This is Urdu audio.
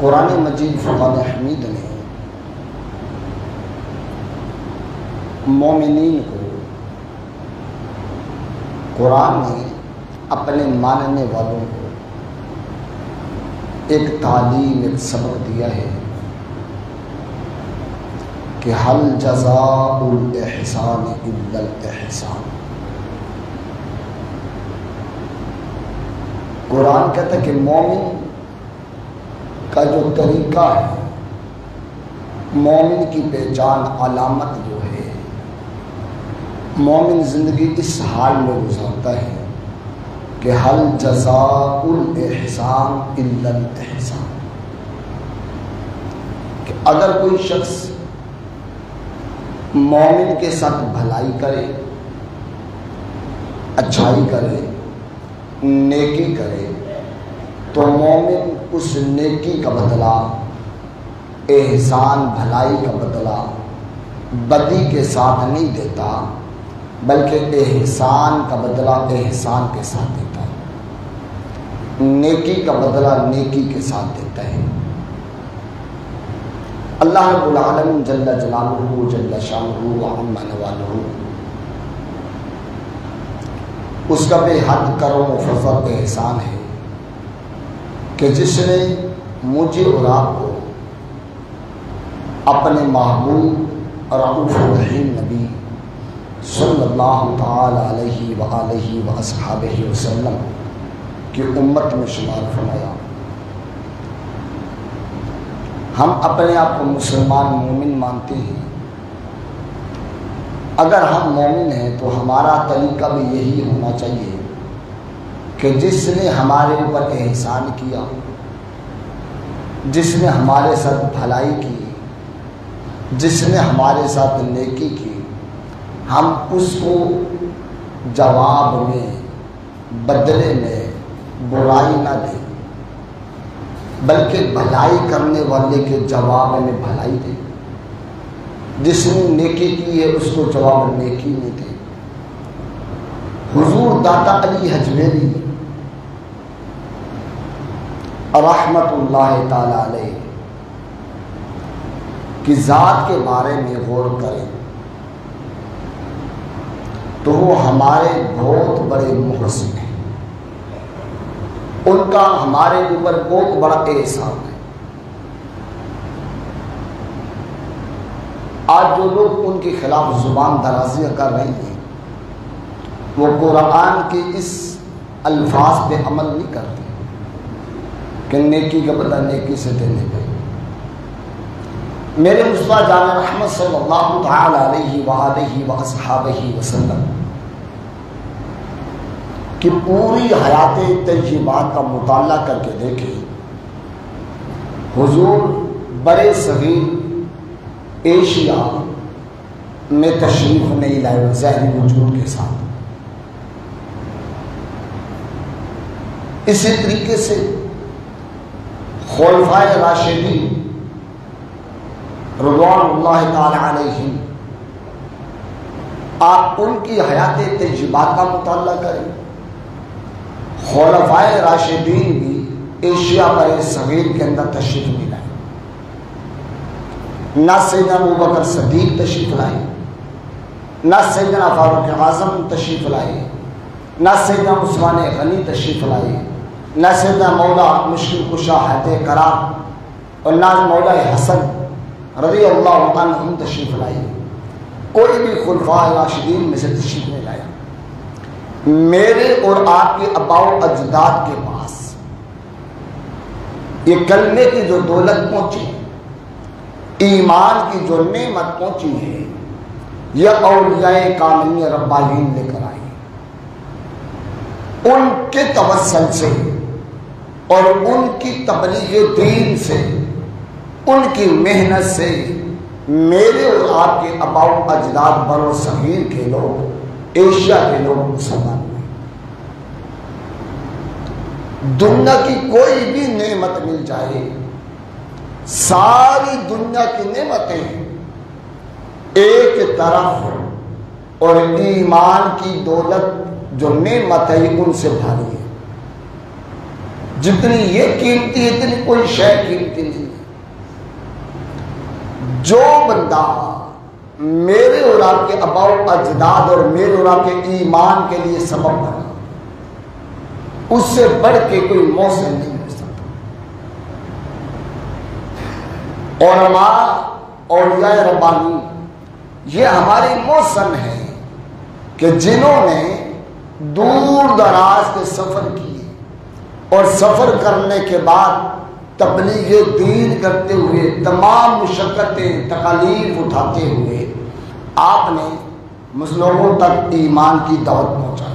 قرآن مجید فرقان حمید نے مومنین کو قرآن نے اپنے ماننے والوں کو ایک تعلیم، ایک سبق دیا ہے کہ حل جزاء الاحسان الا الاحسان۔ قرآن کہتا ہے کہ مومن کا جو طریقہ ہے، مومن کی پہچان، علامت جو ہے، مومن زندگی اس حال میں گزارتا ہے کہ حل جزاء الاحسان الا الاحسان، کہ اگر کوئی شخص مومن کے ساتھ بھلائی کرے، اچھائی کرے، نیکی کرے، تو مومن اس نیکی کا بدلہ، احسان بھلائی کا بدلہ بدی کے ساتھ نہیں دیتا، بلکہ احسان کا بدلہ احسان کے ساتھ دیتا ہے، نیکی کا بدلہ نیکی کے ساتھ دیتا ہے۔ اللہ رب العالمین جل جلالہ جل شانہ وعم نوالہ، اس کا بے حد کرم و فضل احسان ہے کہ جس نے مجھے اور آپ کو اپنے محبوب رؤوف الرحیم نبی صلی اللہ تعالی علیہ وآلہ واصحابہ وسلم کی امت میں شمار فرمایا۔ ہم اپنے آپ کو مسلمان مومن مانتے ہیں۔ اگر ہم مومن ہیں تو ہمارا طریقہ بھی یہی ہونا چاہیے کہ جس نے ہمارے اوپر احسان کیا، جس نے ہمارے ساتھ بھلائی کی، جس نے ہمارے ساتھ نیکی کی، ہم اس کو جواب میں، بدلے میں برائی نہ دیں، بلکہ بھلائی کرنے والے کے جواب میں بھلائی دیں۔ جس نے نیکی کی ہے اس کو جواب میں نیکی نہیں دیں۔ حضور داتا علی حجویری رحمت اللہ تعالی علیہ کی ذات کے بارے میں غور کریں تو وہ ہمارے بہت بڑے محسن ہیں، ان کا ہمارے اوپر بہت بڑا احسان ہے۔ آج جو لوگ ان کے خلاف زبان درازیاں کر رہے ہیں، وہ قرآن کے اس الفاظ پہ عمل نہیں کرتے کہ نیکی کا بدلہ نیکی سے دینے پہ۔ میرے مصطفیٰ جان رحمت صلی اللہ تعالی علیہ وآلہ واصحابہ وسلم کی پوری حیات طیبات کا مطالعہ کر کے دیکھیں، حضور برے صغیر ایشیا میں تشریف نہیں لائے ظاہری وجود کے ساتھ۔ اسی طریقے سے خلفائے راشدین رضوان اللہ تعالی علیہم، آپ ان کی حیات طیبات کا مطالعہ کریں۔ خلفائے راشدین بھی ایشیا برِ صغیر کے اندر تشریف نہیں لائے، نہ سیدنا ابوبکر صدیق تشریف لائے، نہ سیدنا فاروق اعظم تشریف لائے، نہ سیدنا عثمان غنی تشریف لائے، نہ سیدنا مولا مشکل کشا حیدر کرام اور نہ مولا حسن رضی اللہ عنہم تشریف لائے۔ کوئی بھی خلفاء راشدین میں سے تشریف نہیں لایا۔ میرے اور آپ کے آباء و اجداد کے پاس یہ کلمے کی جو دولت پہنچی، ایمان کی جو نعمت پہنچی ہے، یہ اولیاء کاملین ربانیین لے کر آئی۔ ان کے توسل سے اور ان کی تبلیغ دین سے، ان کی محنت سے میرے اور آپ کے آباء و اجداد بر و صغیر کے لوگ، ایشیا کے لوگ مسلمان ہوئے۔ دنیا کی کوئی بھی نعمت مل جائے، ساری دنیا کی نعمتیں ایک طرف اور ایمان کی دولت جو نعمت ہے ان سے بھاری ہے۔ جتنی یہ قیمتی اتنی کوئی شے قیمتی نہیں۔ بندہ میرے اور آپ کے آباء و اجداد اور میرے اور آپ کے ایمان کے لیے سبب بنا، اس سے بڑھ کے کوئی محسن نہیں ہو سکتا۔ علماء اولیاء ربانی یہ ہمارے محسن ہیں کہ جنہوں نے دور دراز کے سفر کیے اور سفر کرنے کے بعد تبلیغ دین کرتے ہوئے تمام مشقتیں تکالیف اٹھاتے ہوئے آپ نے مسلمانوں تک ایمان کی دعوت پہنچائی۔